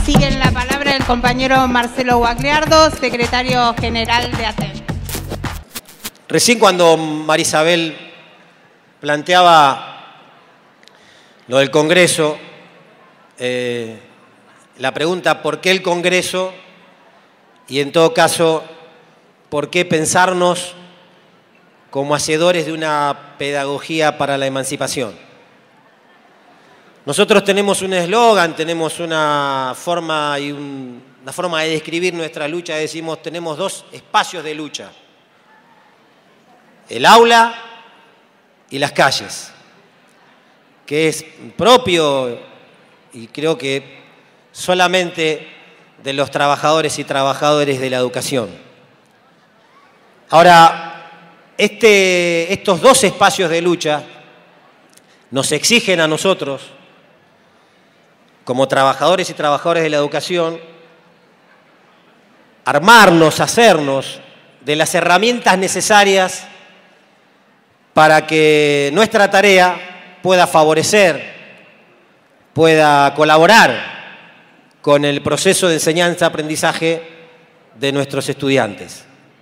Sigue en la palabra el compañero Marcelo Guagliardo, secretario general de ATEN. Recién cuando Marisabel planteaba lo del Congreso, la pregunta ¿por qué el Congreso? Y en todo caso, ¿por qué pensarnos como hacedores de una pedagogía para la emancipación? Nosotros tenemos un eslogan, tenemos una forma de describir nuestra lucha, decimos tenemos dos espacios de lucha: el aula y las calles, que es propio y creo que solamente de los trabajadores y trabajadoras de la educación. Ahora, estos dos espacios de lucha nos exigen a nosotros, como trabajadores y trabajadoras de la educación, armarnos, hacernos de las herramientas necesarias para que nuestra tarea pueda favorecer, pueda colaborar con el proceso de enseñanza-aprendizaje de nuestros estudiantes.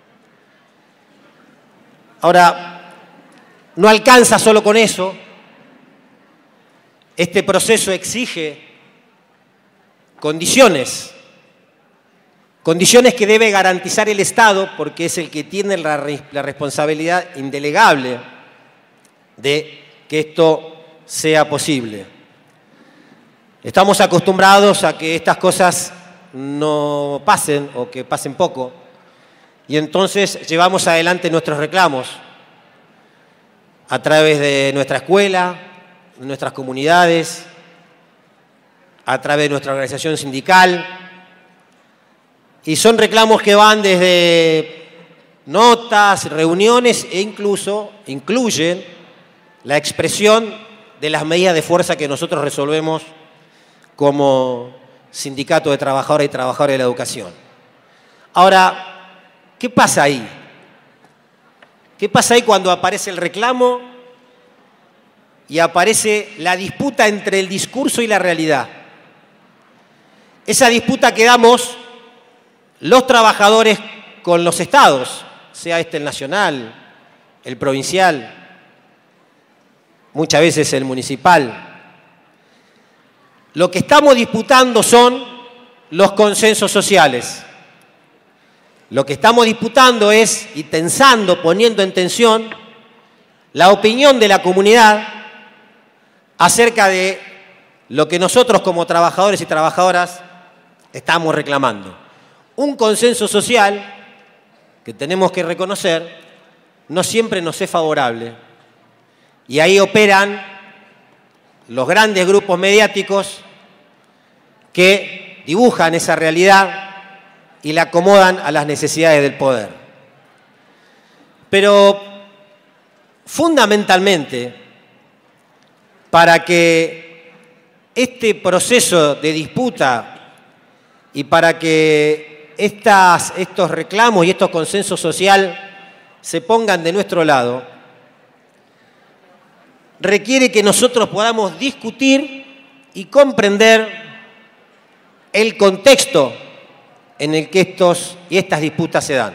Ahora, no alcanza solo con eso. Este proceso exige condiciones que debe garantizar el Estado, porque es el que tiene la responsabilidad indelegable de que esto sea posible. Estamos acostumbrados a que estas cosas no pasen o que pasen poco, y entonces llevamos adelante nuestros reclamos a través de nuestra escuela, de nuestras comunidades, a través de nuestra organización sindical, y son reclamos que van desde notas, reuniones e incluso incluyen la expresión de las medidas de fuerza que nosotros resolvemos como sindicato de trabajadoras y trabajadores de la educación. Ahora, ¿qué pasa ahí? ¿Qué pasa ahí cuando aparece el reclamo y aparece la disputa entre el discurso y la realidad? Esa disputa que damos los trabajadores con los estados, sea este el nacional, el provincial, muchas veces el municipal. Lo que estamos disputando son los consensos sociales. Lo que estamos disputando es, y tensando, poniendo en tensión, la opinión de la comunidad acerca de lo que nosotros como trabajadores y trabajadoras estamos reclamando. Un consenso social que tenemos que reconocer no siempre nos es favorable. Y ahí operan los grandes grupos mediáticos que dibujan esa realidad y la acomodan a las necesidades del poder. Pero fundamentalmente, para que este proceso de disputa y para que estos reclamos y estos consensos sociales se pongan de nuestro lado, requiere que nosotros podamos discutir y comprender el contexto en el que estas disputas se dan.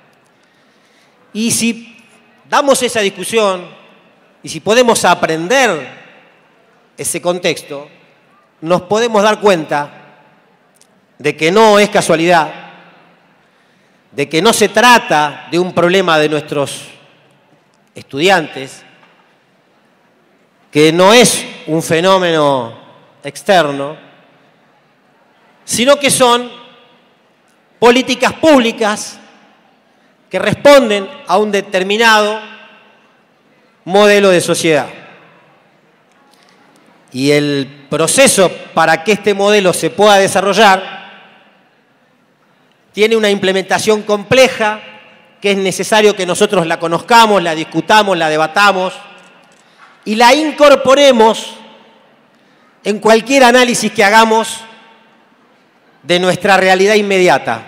Y si damos esa discusión y si podemos aprender ese contexto, nos podemos dar cuenta de que no es casualidad, de que no se trata de un problema de nuestros estudiantes, que no es un fenómeno externo, sino que son políticas públicas que responden a un determinado modelo de sociedad. Y el proceso para que este modelo se pueda desarrollar tiene una implementación compleja que es necesario que nosotros la conozcamos, la discutamos, la debatamos y la incorporemos en cualquier análisis que hagamos de nuestra realidad inmediata.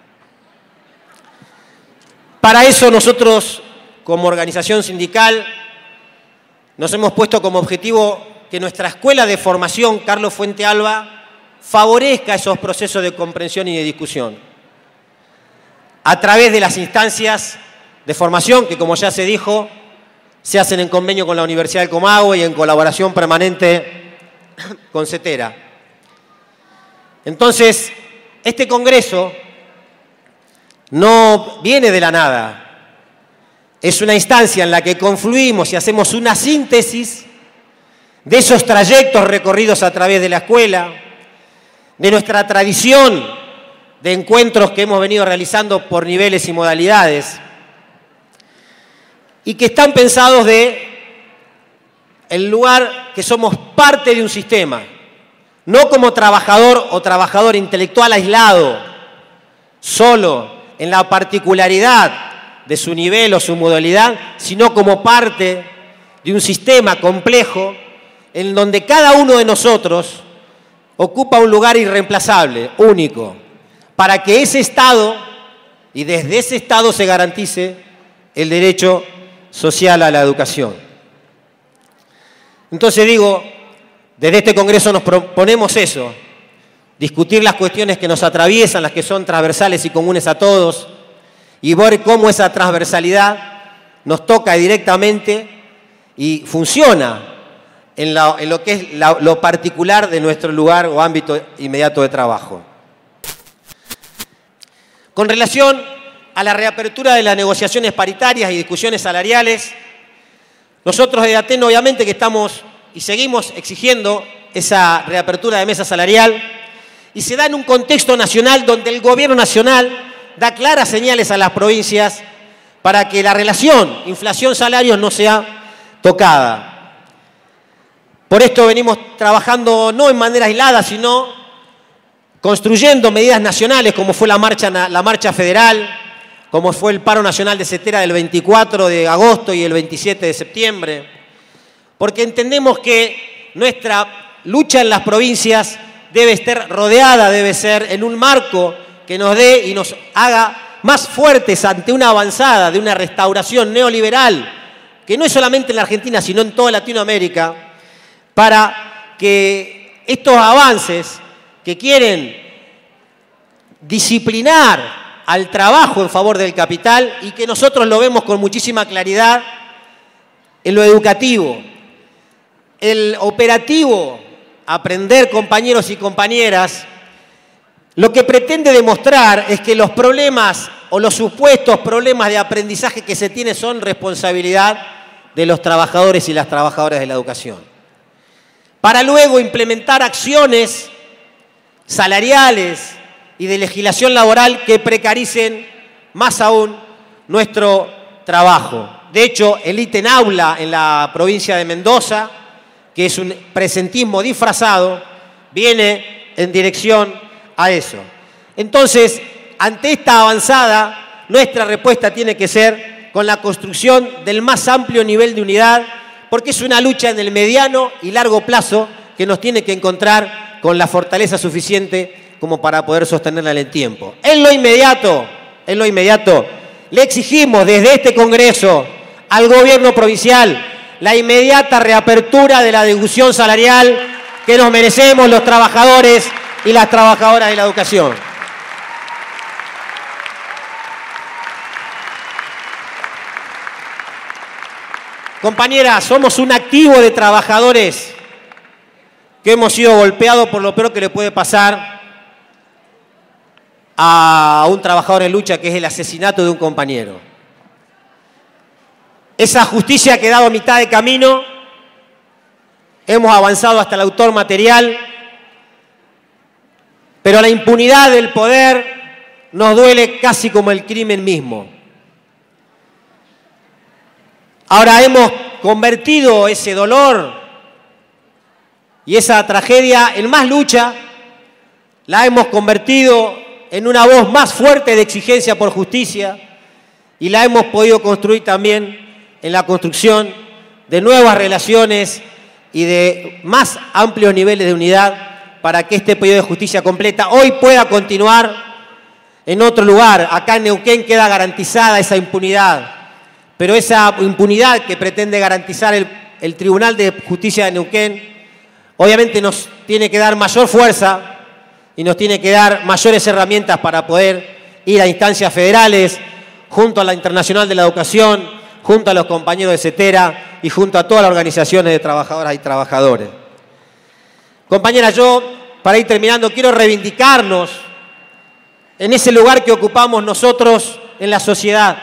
Para eso nosotros, como organización sindical, nos hemos puesto como objetivo que nuestra escuela de formación, Carlos Fuentealba, favorezca esos procesos de comprensión y de discusión a través de las instancias de formación que, como ya se dijo, se hacen en convenio con la Universidad del Comahue y en colaboración permanente con CETERA. Entonces, este congreso no viene de la nada. Es una instancia en la que confluimos y hacemos una síntesis de esos trayectos recorridos a través de la escuela, de nuestra tradición de encuentros que hemos venido realizando por niveles y modalidades, y que están pensados de el lugar que somos parte de un sistema, no como trabajador o trabajador intelectual aislado, solo en la particularidad de su nivel o su modalidad, sino como parte de un sistema complejo en donde cada uno de nosotros ocupa un lugar irreemplazable, único, para que ese Estado, y desde ese Estado se garantice el derecho social a la educación. Entonces digo, desde este Congreso nos proponemos eso, discutir las cuestiones que nos atraviesan, las que son transversales y comunes a todos, y ver cómo esa transversalidad nos toca directamente y funciona en lo que es lo particular de nuestro lugar o ámbito inmediato de trabajo. Con relación a la reapertura de las negociaciones paritarias y discusiones salariales, nosotros de ATEN obviamente que estamos y seguimos exigiendo esa reapertura de mesa salarial, y se da en un contexto nacional donde el gobierno nacional da claras señales a las provincias para que la relación inflación-salarios no sea tocada. Por esto venimos trabajando no en manera aislada, sino construyendo medidas nacionales, como fue la marcha federal, como fue el paro nacional de CETERA del 24 de agosto y el 27 de septiembre, porque entendemos que nuestra lucha en las provincias debe estar rodeada, debe ser en un marco que nos dé y nos haga más fuertes ante una avanzada de una restauración neoliberal, que no es solamente en la Argentina, sino en toda Latinoamérica, para que estos avances que quieren disciplinar al trabajo en favor del capital, y que nosotros lo vemos con muchísima claridad en lo educativo, el operativo, aprender, compañeros y compañeras, lo que pretende demostrar es que los problemas o los supuestos problemas de aprendizaje que se tiene son responsabilidad de los trabajadores y las trabajadoras de la educación, para luego implementar acciones salariales y de legislación laboral que precaricen más aún nuestro trabajo. De hecho, el ítem aula en la provincia de Mendoza, que es un presentismo disfrazado, viene en dirección a eso. Entonces, ante esta avanzada, nuestra respuesta tiene que ser con la construcción del más amplio nivel de unidad, porque es una lucha en el mediano y largo plazo que nos tiene que encontrar con la fortaleza suficiente como para poder sostenerla en el tiempo. En lo inmediato, le exigimos desde este Congreso al gobierno provincial la inmediata reapertura de la discusión salarial que nos merecemos los trabajadores y las trabajadoras de la educación. Compañeras, somos un activo de trabajadores que hemos sido golpeados por lo peor que le puede pasar a un trabajador en lucha, que es el asesinato de un compañero. Esa justicia ha quedado a mitad de camino, hemos avanzado hasta el autor material, pero la impunidad del poder nos duele casi como el crimen mismo. Ahora hemos convertido ese dolor y esa tragedia en más lucha, la hemos convertido en una voz más fuerte de exigencia por justicia, y la hemos podido construir también en la construcción de nuevas relaciones y de más amplios niveles de unidad para que este pedido de justicia completa hoy pueda continuar en otro lugar. Acá en Neuquén queda garantizada esa impunidad, pero esa impunidad que pretende garantizar el Tribunal de Justicia de Neuquén obviamente nos tiene que dar mayor fuerza y nos tiene que dar mayores herramientas para poder ir a instancias federales, junto a la Internacional de la Educación, junto a los compañeros de CETERA y junto a todas las organizaciones de trabajadoras y trabajadores. Compañeras, yo, para ir terminando, quiero reivindicarnos en ese lugar que ocupamos nosotros en la sociedad,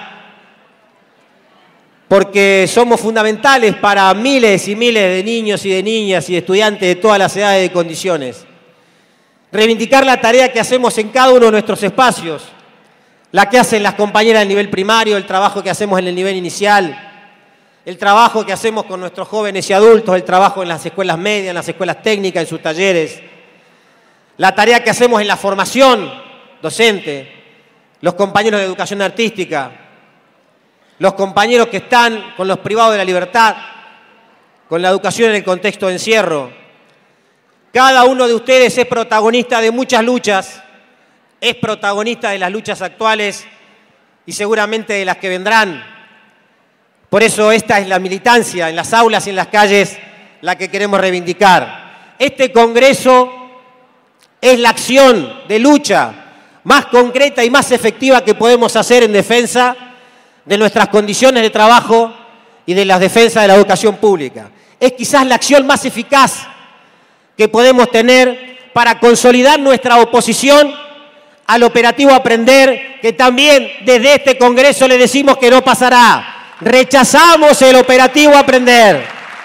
porque somos fundamentales para miles y miles de niños y de niñas y de estudiantes de todas las edades y condiciones. Reivindicar la tarea que hacemos en cada uno de nuestros espacios, la que hacen las compañeras del nivel primario, el trabajo que hacemos en el nivel inicial, el trabajo que hacemos con nuestros jóvenes y adultos, el trabajo en las escuelas medias, en las escuelas técnicas, en sus talleres, la tarea que hacemos en la formación docente, los compañeros de educación artística, los compañeros que están con los privados de la libertad, con la educación en el contexto de encierro. Cada uno de ustedes es protagonista de muchas luchas, es protagonista de las luchas actuales y seguramente de las que vendrán. Por eso esta es la militancia en las aulas y en las calles la que queremos reivindicar. Este Congreso es la acción de lucha más concreta y más efectiva que podemos hacer en defensa de nuestras condiciones de trabajo y de la defensa de la educación pública. Es quizás la acción más eficaz que podemos tener para consolidar nuestra oposición al operativo Aprender, que también desde este Congreso le decimos que no pasará. Rechazamos el operativo Aprender.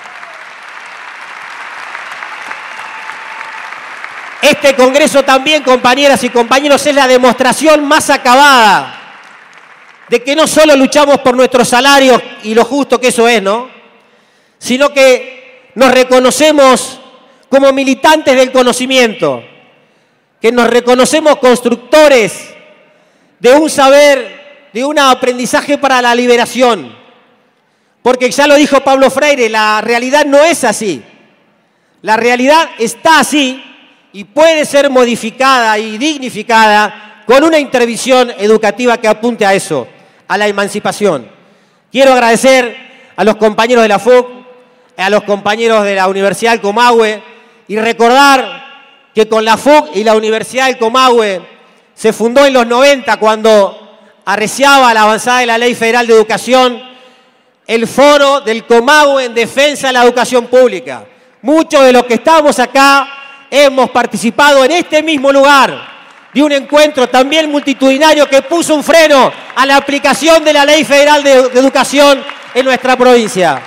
Este Congreso también, compañeras y compañeros, es la demostración más acabada de que no solo luchamos por nuestros salarios y lo justo que eso es, ¿no?, sino que nos reconocemos como militantes del conocimiento, que nos reconocemos constructores de un saber, de un aprendizaje para la liberación. Porque ya lo dijo Pablo Freire, la realidad no es así. La realidad está así y puede ser modificada y dignificada con una intervención educativa que apunte a eso, a la emancipación. Quiero agradecer a los compañeros de la FUC, a los compañeros de la Universidad del Comahue y recordar que con la FUC y la Universidad del Comahue se fundó en los 90, cuando arreciaba la avanzada de la Ley Federal de Educación, el Foro del Comahue en defensa de la educación pública. Muchos de los que estamos acá hemos participado en este mismo lugar de un encuentro también multitudinario que puso un freno a la aplicación de la Ley Federal de Educación en nuestra provincia.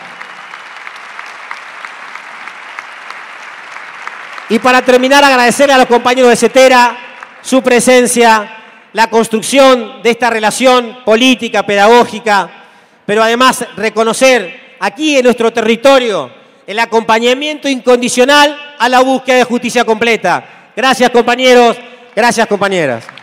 Y para terminar, agradecerle a los compañeros de CETERA su presencia, la construcción de esta relación política, pedagógica, pero además reconocer aquí en nuestro territorio el acompañamiento incondicional a la búsqueda de justicia completa. Gracias, compañeros. Gracias, compañeras.